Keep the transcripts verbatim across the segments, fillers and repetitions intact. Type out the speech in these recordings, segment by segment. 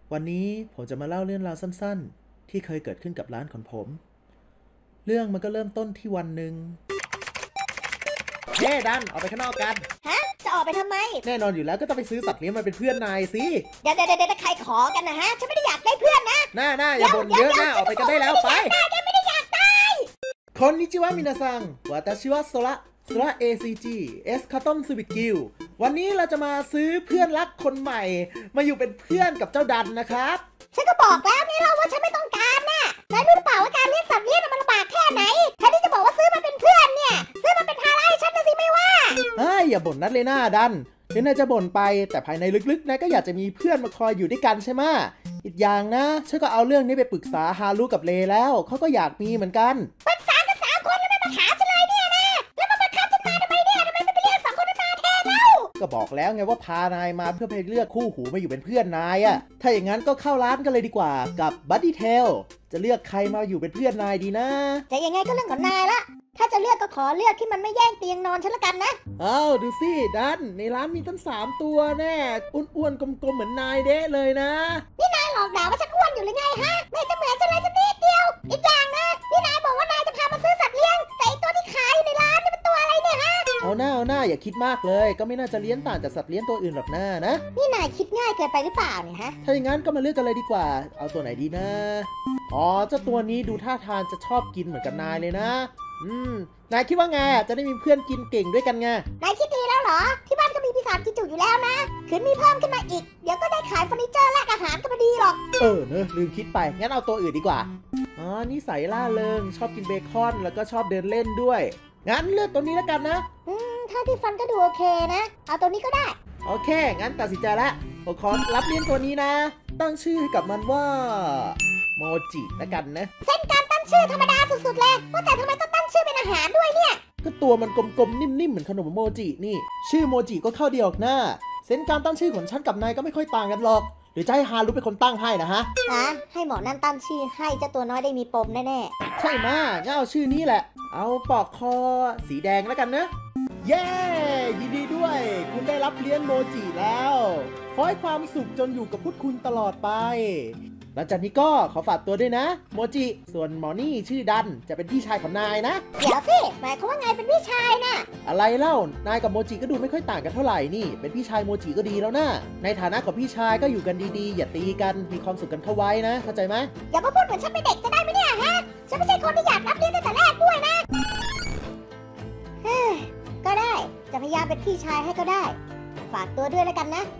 วันนี้ผมจะมาเล่าเรื่องราวสั้นๆที่เคยเกิดขึ้นกับร้านของผม เรื่องมันก็เริ่มต้นที่วันหนึ่งเฮ้ดันออกไปข้างนอกกันฮะจะออกไปทำไมแน่นอนอยู่แล้วก็ต้องไปซื้อสัตว์เลี้ยงมาเป็นเพื่อนนายสิเดี๋ยวเดี๋ยวเดี๋ยวใครขอกันนะฮะฉันไม่ได้อยากได้เพื่อนนะหน้าหน้าอย่าบ่นเยอะหน้าออกไปกันได้แล้วไปฉันไม่ได้อยากได้คนนิจิวะมินาซังวาตาชิวะโซระโซระ เอ ซี จี เอส คาตอมซูบิกิววันนี้เราจะมาซื้อเพื่อนรักคนใหม่มาอยู่เป็นเพื่อนกับเจ้าดันนะครับฉันก็บอกแล้วนี่เราว่าฉันไม่ต้องการน่ะนายรู้หรือเปล่าว่าการเลี้ยงสัตว์เลี้ยงมันลำบากแค่ไหนแทนที่จะบอกว่าซื้อมาเป็นเพื่อนเนี่ยซื้อมาเป็นภาระให้ฉันนะสิไม่ว่าเฮ้ยอย่าบ่นนัดเลยหน้าดันเดี๋ยวนายจะบ่นไปแต่ภายในลึกๆนายก็อยากจะมีเพื่อนมาคอยอยู่ด้วยกันใช่ไหมอีกอย่างนะฉันก็เอาเรื่องนี้ไปปรึกษาฮารุกับเลแล้วเขาก็อยากมีเหมือนกันปรึกษากันสามคนแล้วไม่มาถามฉันเลยเนี่ยนะแล้วมาบังคับฉันมาทำไมเนี่ยทำไมไม่ไปเรียกสองคนนั้นมาแทนเล่าก็บอกแล้วไงว่าพานายมาเพื่อไปเลือกคู่หูมาอยู่เป็นเพื่อนนายอะถ้าอย่างนั้นก็เข้าร้านกันเลยดีกว่ากับบัดดี้เทลจะเลือกใครมาอยู่เป็นเพื่อนนายดีนะจะยังไงก็เรื่องของนายละถ้าจะเลือกก็ขอเลือกที่มันไม่แย่งเตียงนอนฉันละกันนะอ้าวดูสิดันในร้านมีตั้งสามตัวแน่อ้วนๆกลมๆเหมือนนายเด้เลยนะนี่นายหลอกด่าว่าฉันอ้วนอยู่หรือไงฮะไม่จะเหมือนฉันเลยสักนิดเดียวอีกอย่างนะนี่นายบอกว่านายจะพามาซื้อสัตว์เลี้ยงแต่อีตัวที่ขายอยู่ในร้านนี่เป็นตัวอะไรเนี่ยฮะเอาหน้าเอาหน้าอย่าคิดมากเลยก็ไม่น่าจะเลี้ยงต่างจากสัตว์เลี้ยงตัวอื่นหรอกหน้านะนี่นายคิดง่ายเกินไปหรือเปล่าเนี่ยฮะถ้าอย่างนั้นก็มาเลือกกันเลยดีกว่าเอาตัวไหนดีนะอ๋อเจ้าตัวนี้ดูท่าทางจะชอบกินเหมือนกับนายเลยนะอืมนายคิดว่าไงจะได้มีเพื่อนกินเก่งด้วยกันไงนายคิดดีแล้วเหรอที่บ้านก็มีปีศาจกินจุอยู่แล้วนะคืนมีเพิ่มขึ้นมาอีกเดี๋ยวก็ได้ขายเฟอร์นิเจอร์และอาหารก็พอดีหรอกเออเนอะลืมคิดไปงั้นเอาตัวอื่นดีกว่าอ๋อนิสัยล่าเริงชอบกินเบคอนแล้วก็ชอบเดินเล่นด้วยงั้นเลือกตัวนี้แล้วกันนะอืมถ้าที่ฟันก็ดูโอเคนะเอาตัวนี้ก็ได้โอเคงั้นตัดสินใจแล้วผมขอรับเลี้ยงตัวนี้นะตั้งชื่อให้กับมันว่าโมจิแล้วกันนะเส้นการตั้งชื่อธรรมดาสุดๆเลยว่าแต่ทำไมต้องตั้งชื่อเป็นอาหารด้วยเนี่ยก็ตัวมันกลมๆนิ่มๆเหมือนขนมโมจินี่ชื่อโมจิก็เข้าเดียวหน้าเส้นการตั้งชื่อของฉันกับนายก็ไม่ค่อยต่างกันหรอกหรือจะให้ฮารุเป็นคนตั้งให้นะฮะฮะให้หมอนั่นตั้งชื่อให้เจ้าตัวน้อยได้มีปมแน่ๆใช่มางั้นเอาชื่อนี้แหละเอาปอกคอสีแดงแล้วกันนะเย้ยินดีด้วยคุณได้รับเลี้ยงโมจิแล้วขอให้ความสุขจนอยู่กับพวกคุณตลอดไปหลังจากนี้ก็ขอฝากตัวด้วยนะโมจิส่วนหมอนี่ชื่อดันจะเป็นพี่ชายของนายนะเดี๋ยวสิหมายความว่าไงเป็นพี่ชายนะอะไรเล่านายกับโมจิก็ดูไม่ค่อยต่างกันเท่าไหร่นี่เป็นพี่ชายโมจิก็ดีแล้วนะในฐานะของพี่ชายก็อยู่กันดีๆอย่าตีกันมีความสุขกันเข้าไว้นะเข้าใจไหมอย่ามาพูดเหมือนฉันเป็นเด็กจะได้ไหมเนี่ยฮะฉันไม่ใช่คนที่อยากรับเลี้ยงตั้งแต่แรกด้วยนะเฮ้ยก็ได้จะพยายามเป็นพี่ชายให้ก็ได้ฝากตัวด้วยแล้วกันนะ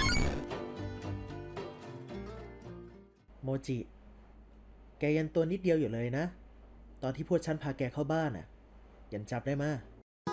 โมจิแกยันตัวนิดเดียวอยู่เลยนะตอนที่พวกฉันพาแกเข้าบ้านน่ะยังจำได้มา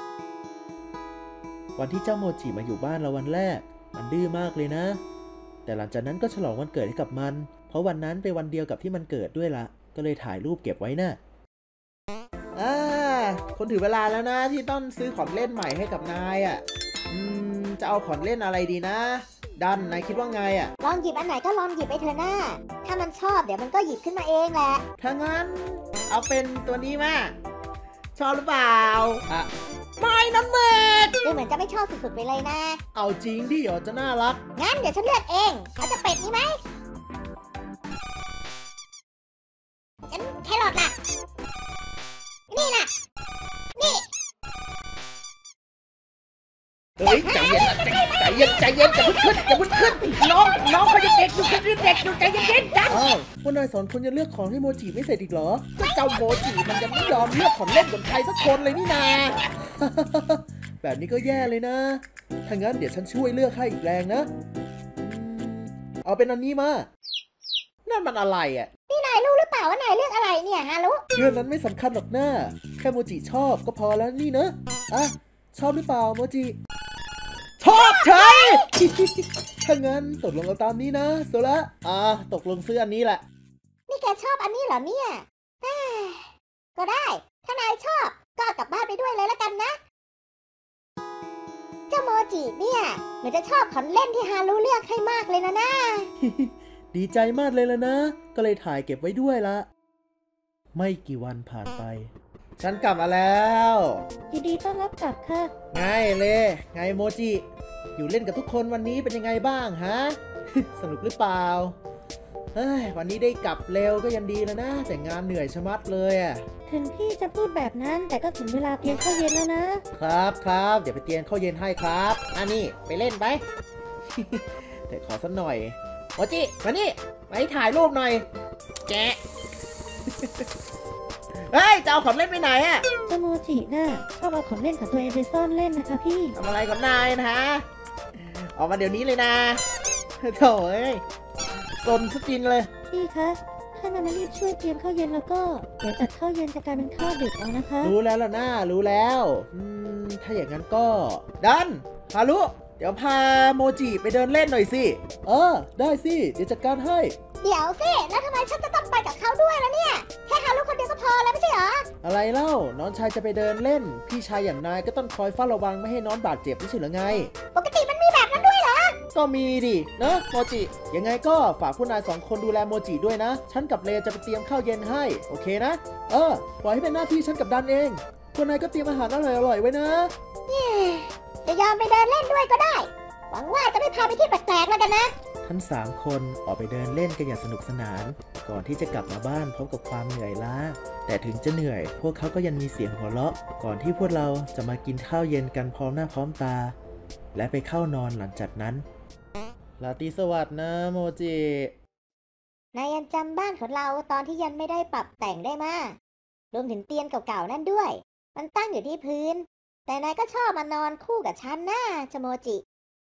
วันที่เจ้าโมจิมาอยู่บ้านเราวันแรกมันดื้อมากเลยนะแต่หลังจากนั้นก็ฉลองวันเกิดให้กับมันเพราะวันนั้นเป็นวันเดียวกับที่มันเกิดด้วยละก็เลยถ่ายรูปเก็บไว้น่ะอ่าคนถือเวลาแล้วนะที่ต้องซื้อของเล่นใหม่ให้กับนายอ่ะอืมจะเอาของเล่นอะไรดีนะดันนายคิดว่าไงอ่ะลองหยิบอันไหนก็ลองหยิบไปเถอะหน้าถ้ามันชอบเดี๋ยวมันก็หยิบขึ้นมาเองแหละถ้างั้นเอาเป็นตัวนี้มาชอบหรือเปล่าอ่ะไม่น้ำเม็ดดูเหมือนจะไม่ชอบสุดๆไปเลยนะเอาจริงดิเหรอจะน่ารักงั้นเดี๋ยวฉันเลือกเองเขาจะเป็ดนี่ไหมฉันแครอทล่ะนี่ล่ะนี่เฮ้ยใจเย็นใจเย็นใจเย็นอย่าเพิ่งขึ้นอย่าเพิ่งขึ้นน้องน้องเขายังเด็กอยู่เขายังเด็กอยู่ใจเย็นๆจังอ้าวพวกนายสอนคนจะเลือกของให้โมจิไม่เสร็จอีกเหรอก็เจ้าโมจิมันยังไม่ยอมเลือกของเล่นของใครสักคนเลยนี่นาแบบนี้ก็แย่เลยนะถ้างั้นเดี๋ยวฉันช่วยเลือกให้อีกแรงนะเอาเป็นอันนี้มานั่นมันอะไรอ่ะนี่นายรู้หรือเปล่าว่านายเลือกอะไรเนี่ยฮะลูกเรื่องนั้นไม่สำคัญหรอกนะแค่โมจิชอบก็พอแล้วนี่เนอะอ่ะชอบหรือเปล่าโมจิชอบใช่ถ้างั้นตกลงเอาตามนี้นะโซละอ่าตกลงซื้ออันนี้แหละนี่แกชอบอันนี้เหรอเนี่ยก็ได้ถ้านายชอบก็กลับบ้านไปด้วยเลยแล้วกันนะเจ้าโมจิเนี่ยเหมือนจะชอบของเล่นที่ฮารุเลือกให้มากเลยนะนะดีใจมากเลยละนะก็เลยถ่ายเก็บไว้ด้วยละไม่กี่วันผ่านไปฉันกลับมาแล้วยินดีต้อนรับกลับค่ะไงเลยไงโมจิอยู่เล่นกับทุกคนวันนี้เป็นยังไงบ้างฮะ สนุกหรือเปล่าเฮ้ยวันนี้ได้กลับเร็วก็ยังดีแล้วนะแต่งานเหนื่อยชะมัดเลยอ่ะถึงพี่จะพูดแบบนั้นแต่ก็ถึงเวลาเตรียมข้าวเย็นแล้วนะครับครับเดี๋ยวไปเตรียมข้าวเย็นให้ครับอันนี้ไปเล่นไป แต่ขอสักหน่อยโมจิมานี่มาถ่ายรูปหน่อยแกะ เฮ้ยจะเอาของเล่นไปไหนอ่ะเจ้าโมจิน่ะชอบเอาของเล่นของตัวเองไปซ่อนเล่นนะคะพี่ทำอะไรกับนายนะฮะออกมาเดี๋ยวนี้เลยนะโถ่เอ้ยซนสกินเลยพี่คะถ้ามันไม่รีบช่วยเตรียมข้าวเย็นแล้วก็เดี๋ยวจัดข้าวเย็นจะกลายเป็นข้าวดึกเอานะคะรู้แล้วล่ะนะรู้แล้วอืมถ้าอย่างนั้นก็ดันฮารุเดี๋ยวพาโมจิไปเดินเล่นหน่อยสิเออได้สิเดี๋ยวจัดการให้เดี๋ยวสิแล้วทำไมฉันจะต้องไปกับเขาด้วยล่ะเนี่ยแค่ฮารุคนเดียวก็พอแล้วไม่ใช่เหรออะไรเล่าน้องชายจะไปเดินเล่นพี่ชายอย่างนายก็ต้องคอยเฝ้าระวังไม่ให้น้องบาดเจ็บไม่ใช่หรือไงปกติมันมีแบบนั้นด้วยเหรอก็มีดิเนอะโมจิยังไงก็ฝากผู้นายสองคนดูแลโมจิด้วยนะฉันกับเลจะไปเตรียมข้าวเย็นให้โอเคนะเออปล่อยให้เป็นหน้าที่ฉันกับดันเองผู้นายก็เตรียมอาหารอร่อยๆไว้นะจะยอมไปเดินเล่นด้วยก็ได้หวังว่าจะไม่พาไปที่แปลกๆแล้วกันนะทั้งสามคนออกไปเดินเล่นกันอย่างสนุกสนานก่อนที่จะกลับมาบ้านพบกับความเหนื่อยล้าแต่ถึงจะเหนื่อยพวกเขาก็ยังมีเสียงหัวเราะก่อนที่พวกเราจะมากินข้าวเย็นกันพร้อมหน้าพร้อมตาและไปเข้านอนหลังจากนั้นราตรีสวัสดิ์นะโมจินายยังจำบ้านของเราตอนที่ยังไม่ได้ปรับแต่งได้มารวมถึงเตียงเก่าๆนั่นด้วยมันตั้งอยู่ที่พื้นแต่นายก็ชอบมานอนคู่กับฉันนะจโมจิ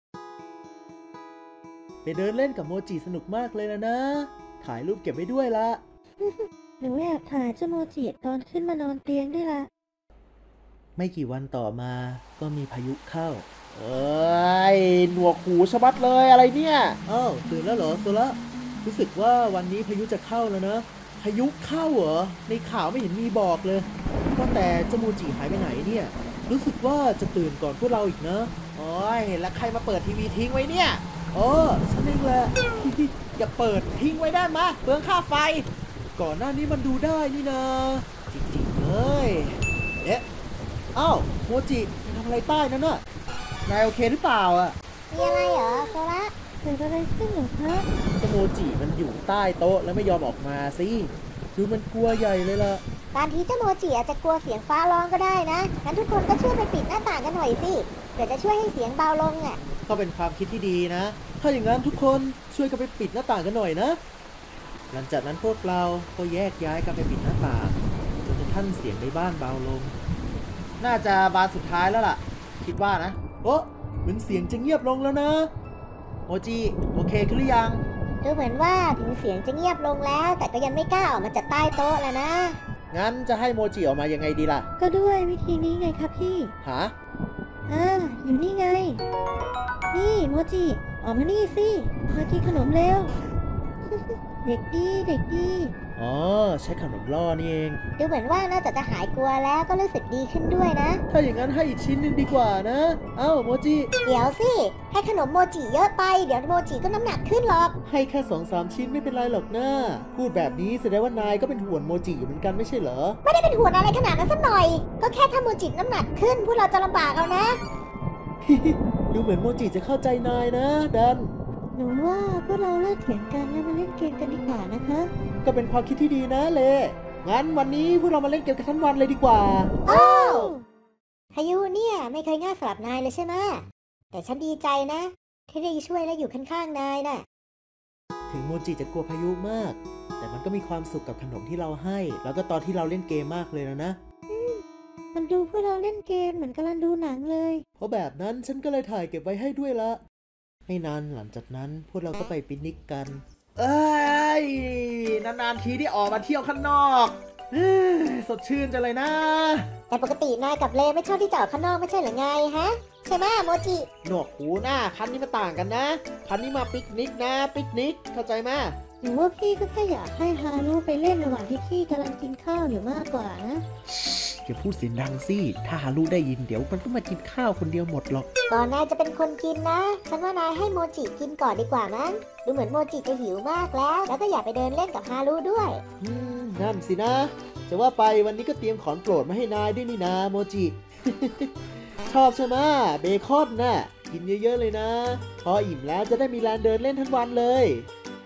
ไปเดินเล่นกับโมจิสนุกมากเลยนะนะถ่ายรูปเก็บไว้ด้วยละหนูแอบถ่ายเจ้าโมจิตอนขึ้นมานอนเตียงด้วยละไม่กี่วันต่อมาก็มีพายุเข้าเอ้ยหนวกหูชะบัดเลยอะไรเนี่ยอ้าวตื่นแล้วเหรอโซล่ารู้สึกว่าวันนี้พายุจะเข้าแล้วนะพายุเข้าเหรอในข่าวไม่เห็นมีบอกเลยว่าแต่เจ้าโมจิหายไปไหนเนี่ยรู้สึกว่าจะตื่นก่อนพวกเราอีกนะโอ้ยเห็นแล้วใครมาเปิดทีวีทิ้งไว้เนี่ยโอ้ฉันเองแหละอย่าเปิดทิ้งไว้ได้มะเปลืองค่าไฟก่อนหน้านี้มันดูได้นี่นะจริงๆเลยเอ๊ะอ้าวโมจิทำอะไรใต้นั่นน่ะนายโอเคหรือเปล่าอ่ะมีอะไรเหรอโซล่าเกิดอะไรขึ้นเหรอคะโมจิมันอยู่ใต้โต๊ะแล้วไม่ยอมออกมาสิดูมันกลัวใหญ่เลยล่ะการที่เจ้าโมจิอาจจะกลัวเสียงฟ้าร้องก็ได้นะงั้นทุกคนก็ช่วยไปปิดหน้าต่างกันหน่อยสิเดี๋ยวจะช่วยให้เสียงเบาลงอ่ะก็เป็นความคิดที่ดีนะถ้าอย่างนั้นทุกคนช่วยกันไปปิดหน้าต่างกันหน่อยนะหลังจากนั้นพวกเราก็แยกย้ายกันไปปิดหน้าต่างจนกระทั่งเสียงในบ้านเบาลงน่าจะบานสุดท้ายแล้วล่ะคิดว่านะโอ้เหมือนเสียงจะเงียบลงแล้วนะโมจิโอเคขึ้นหรือยังดูเหมือนว่าถึงเสียงจะเงียบลงแล้วแต่ก็ยังไม่กล้าออกมาจากใต้โต๊ะแล้วนะงั้นจะให้โมจิออกมายังไงดีล่ะก็ด้วยวิธีนี้ไงครับพี่ฮะอ่าอยู่นี่ไงนี่โมจิออกมานี่สิมากินขนมเร็ว เด็กดีเด็กดีอ๋อใช้ขนมล่อนี่เองดูเหมือนว่านอกจากจะหายกลัวแล้วก็รู้สึกดีขึ้นด้วยนะถ้าอย่างนั้นให้อีกชิ้นหนึ่งดีกว่านะเอ้าโมจิเดี๋ยวสิให้ขนมโมจิเยอะไปเดี๋ยวโมจิก็น้ำหนักขึ้นหรอกให้แค่สองสามชิ้นไม่เป็นไรหรอกนะพูดแบบนี้แสดงว่านายก็เป็นห่วงโมจิอยู่เหมือนกันไม่ใช่เหรอไม่ได้เป็นห่วงอะไรขนาดนั้นสักหน่อยก็แค่ถ้าโมจิน้ำหนักขึ้นพวกเราจะลำบากเอานะดูเหมือนโมจิจะเข้าใจนายนะดันหนูว่าพวกเราเลิกเถียงกันแล้วมาเล่นเกมกันดีกว่านะคะก็เป็นความคิดที่ดีนะเลงั้นวันนี้พวกเรามาเล่นเกมกันทั้งวันเลยดีกว่าอ้าวพายุเนี่ยไม่เคยง่ายสำหรับนายเลยใช่ไหมแต่ฉันดีใจนะที่ได้ช่วยและอยู่ข้างๆนายน่ะถึงโมจิจะกลัวพายุมากแต่มันก็มีความสุขกับขนมที่เราให้แล้วก็ตอนที่เราเล่นเกมมากเลยนะนะมันดูพวกเราเล่นเกมเหมือนกำลังดูหนังเลยเพราะแบบนั้นฉันก็เลยถ่ายเก็บไว้ให้ด้วยละไม่นานหลังจากนั้นพวกเราก็ไปปิกนิกกันเอ้ยนานๆทีได้ออกมาเที่ยวข้างนอกสดชื่นจังเลยนะแต่ปกตินายกับเลไม่ชอบที่จะออกข้างนอกไม่ใช่หรือไงฮะใช่ไหมโมจิหนวกหูหน้าคันนี้มาต่างกันนะคันนี้มาปิกนิกนะปิกนิกเข้าใจไหมหนูว่าพี่ก็แค่อยากให้ฮารุไปเล่นระหว่างที่พี่กำลังกินข้าวอยู่มากกว่านะอย่าพูดเสียงดังสิถ้าฮารุได้ยินเดี๋ยวมันก็มากินข้าวคนเดียวหมดหรอกก่อนนายจะเป็นคนกินนะฉันว่านายให้โมจิกินก่อนดีกว่ามั้งดูเหมือนโมจิจะหิวมากแล้วแล้วก็อยากไปเดินเล่นกับฮารุด้วยอืมนั่นสินะจะว่าไปวันนี้ก็เตรียมของโปรดมาให้นายด้วยนี่นะโมจิ ชอบใช่ไหมเบคอนน่ะกินเยอะๆเลยนะพออิ่มแล้วจะได้มีแรงเดินเล่นทั้งวันเลย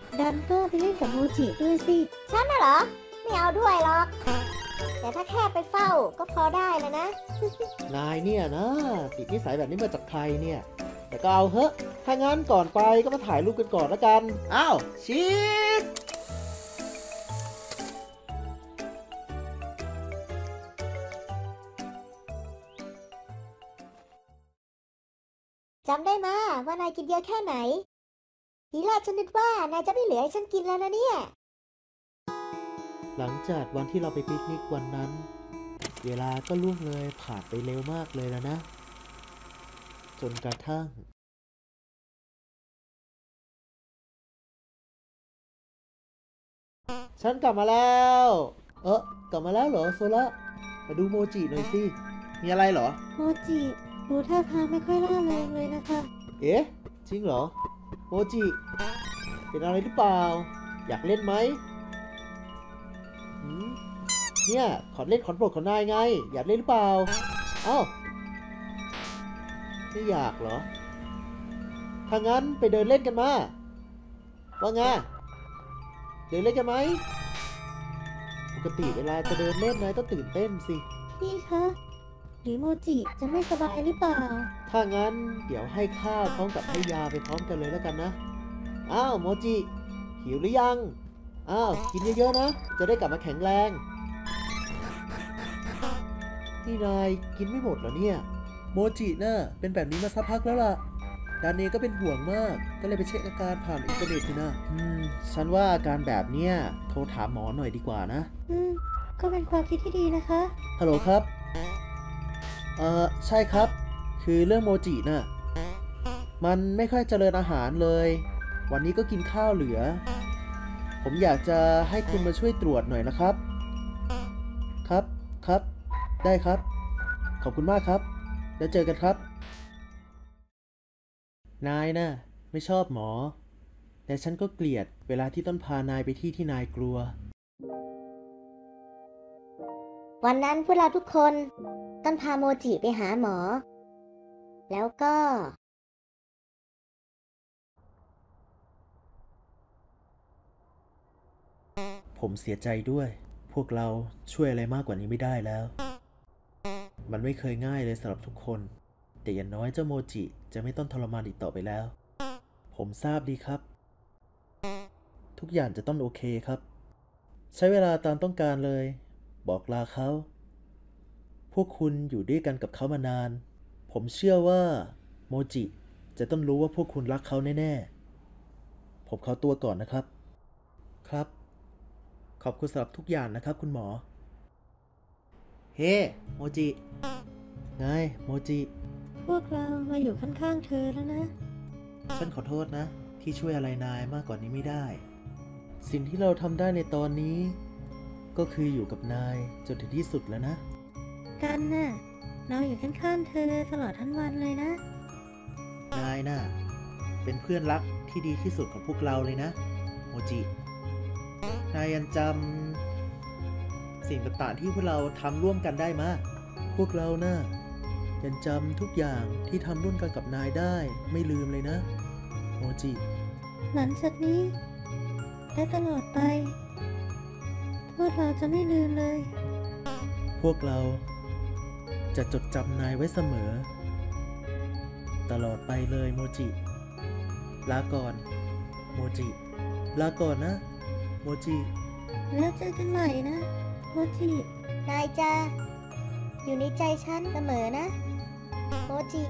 ดันก็ไปเล่นกับโมจิด้วยสิฉันน่ะเหรอไม่เอาด้วยหรอกแต่ถ้าแค่ไปเฝ้าก็พอได้แล้วนะนายเนี่ยนะติดนิสัยแบบนี้มาจากใครเนี่ย แต่ก็เอาเถอะถ้างั้นก่อนไปก็มาถ่ายรูปกันก่อนละกันอ้าวชีสจำได้มาว่านายกินเยอะแค่ไหนทีแรกฉันนึกว่านายจะไม่เหลือให้ฉันกินแล้วนะเนี่ยหลังจากวันที่เราไปปิกนิกวันนั้น เวลาก็ล่วงเลยผ่านไปเร็วมากเลยแล้วนะจนกระทั่งฉันกลับมาแล้วเออกลับมาแล้วเหรอโซล่ามาดูโมจิหน่อยสิมีอะไรเหรอโมจิดูท่าทางไม่ค่อยร่าเริงเลยนะคะเอ๊ะจริงเหรอโมจิเป็นอะไรหรือเปล่าอยากเล่นไหมหืมเนี่ยขอเล่นขอนโปรดของนายไงอยากเล่นหรือเปล่าเอ้าไม่อยากเหรอถ้างั้นไปเดินเล่นกันมาว่าไงเดินเล่นกันไหมปกติเวลาจะเดินเล่นนายต้องตื่นเต้นสิพี่คะหรือโมจิจะไม่สบายหรือเปล่าถ้างั้นเดี๋ยวให้ข้าวพร้อมกับให้ยาไปพร้อมกันเลยแล้วกันนะอ้าวโมจิหิวหรือยังอ้าวกินเยอะๆนะจะได้กลับมาแข็งแรงนี่นายกินไม่หมดเหรอเนี่ยโมจิน่ะเป็นแบบนี้มาสักพักแล้วล่ะดานเนก็เป็นห่วงมากก็เลยไปเช็คอาการผ่านอินเทอร์เน็ตอยู่นะอืมฉันว่าอาการแบบเนี้ยโทรถามหมอหน่อยดีกว่านะอืมก็เป็นความคิดที่ดีนะคะฮัลโหลครับเอ่อใช่ครับคือเรื่องโมจิน่ะมันไม่ค่อยเจริญอาหารเลยวันนี้ก็กินข้าวเหลือผมอยากจะให้คุณมาช่วยตรวจหน่อยนะครับครับครับได้ครับขอบคุณมากครับแล้วเจอกันครับนายน่ะไม่ชอบหมอแต่ฉันก็เกลียดเวลาที่ต้นพานายไปที่ที่นายกลัววันนั้นพวกเราทุกคนต้นพาโมจิไปหาหมอแล้วก็ผมเสียใจด้วยพวกเราช่วยอะไรมากกว่านี้ไม่ได้แล้วมันไม่เคยง่ายเลยสำหรับทุกคนแต่อย่างน้อยเจ้าโมจิจะไม่ต้องทรมานอีกต่อไปแล้วผมทราบดีครับทุกอย่างจะต้องโอเคครับใช้เวลาตามต้องการเลยบอกลาเขาพวกคุณอยู่ด้วยกันกับเขามานานผมเชื่อว่าโมจิจะต้องรู้ว่าพวกคุณรักเขาแน่ๆผมขอตัวก่อนนะครับครับขอบคุณสำหรับทุกอย่างนะครับคุณหมอเฮ้ hey, โมจิไงโมจิพวกเรามาอยู่ข้างๆเธอแล้วนะฉันขอโทษนะที่ช่วยอะไรนายมากกว่านี้ไม่ได้สิ่งที่เราทำได้ในตอนนี้ก็คืออยู่กับนายจนถึงที่สุดแล้วนะกันน่ะเราอยู่ข้างๆเธอตลอดทั้งวันเลยนะนายน่ะเป็นเพื่อนรักที่ดีที่สุดของพวกเราเลยนะโมจินายยังจำสิ่งต่างๆที่พวกเราทำร่วมกันได้ไหมพวกเราน่ะยังจำทุกอย่างที่ทำร่วมกันกับนายได้ไม่ลืมเลยนะโมจิหลังจากนี้และตลอดไปพวกเราจะไม่ลืมเลยพวกเราจะจดจำนายไว้เสมอตลอดไปเลยโมจิลาก่อนโมจิลาก่อนนะโมจิแล้วเจอกันใหม่นะโมจินายจะอยู่ในใจฉันเสมอนะโมจิ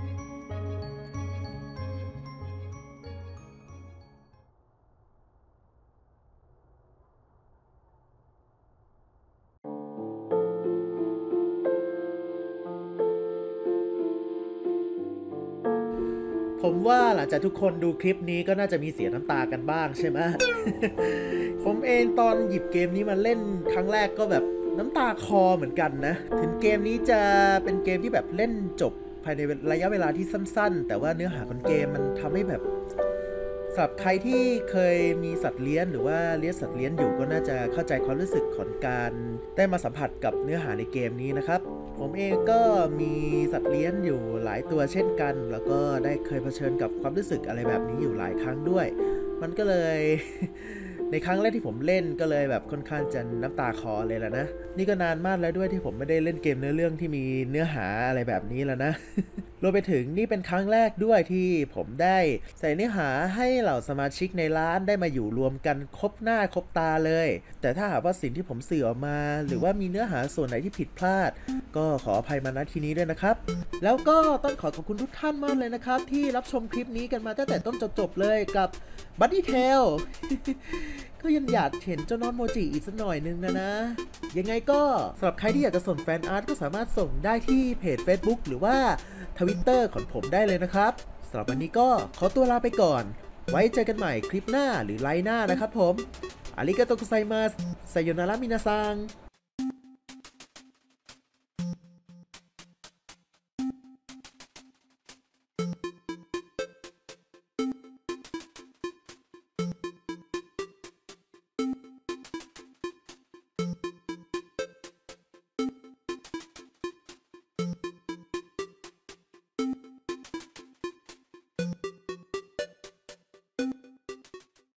ผมว่าหลังจากทุกคนดูคลิปนี้ก็น่าจะมีเสียน้ำตากันบ้างใช่ไหม ผมเองตอนหยิบเกมนี้มาเล่นครั้งแรกก็แบบน้ำตาคลอเหมือนกันนะถึงเกมนี้จะเป็นเกมที่แบบเล่นจบภายในระยะเวลาที่สั้นๆแต่ว่าเนื้อหาของเกมมันทำให้แบบสำหรับใครที่เคยมีสัตว์เลี้ยงหรือว่าเลี้ยงสัตว์เลี้ยงอยู่ก็น่าจะเข้าใจความรู้สึกของการได้มาสัมผัสกับเนื้อหาในเกมนี้นะครับผมเองก็มีสัตว์เลี้ยงอยู่หลายตัวเช่นกันแล้วก็ได้เคยเผชิญกับความรู้สึกอะไรแบบนี้อยู่หลายครั้งด้วยมันก็เลย ในครั้งแรกที่ผมเล่นก็เลยแบบค่อนข้างจะน้ำตาคลอเลยแหละนะนี่ก็นานมากแล้วด้วยที่ผมไม่ได้เล่นเกมเนื้อเรื่องที่มีเนื้อหาอะไรแบบนี้แล้วนะ รวมไปถึงนี่เป็นครั้งแรกด้วยที่ผมได้ใส่เนื้อหาให้เหล่าสมาชิกในร้านได้มาอยู่รวมกันครบหน้าครบตาเลยแต่ถ้าหากว่าสิ่งที่ผมสื่อออกมาหรือว่ามีเนื้อหาส่วนไหนที่ผิดพลาดก็ขออภัยมาณที่นี้ด้วยนะครับแล้วก็ต้องขอขอบคุณทุกท่านมากเลยนะครับที่รับชมคลิปนี้กันมาตั้งแต่ต้นจนจบเลยกับ Buddy Tale ก็ยังอยากเห็นเจ้าน้องโมจิอีกสักหน่อยนึงนะนะยังไงก็สำหรับใครที่อยากจะส่งแฟนอาร์ตก็สามารถส่งได้ที่เพจ Facebook หรือว่า Twitter ของผมได้เลยนะครับสำหรับวันนี้ก็ขอตัวลาไปก่อนไว้เจอกันใหม่คลิปหน้าหรือไลน์หน้านะครับผมอาริกาโตกุไซมัสไซโยนาระมินาซัง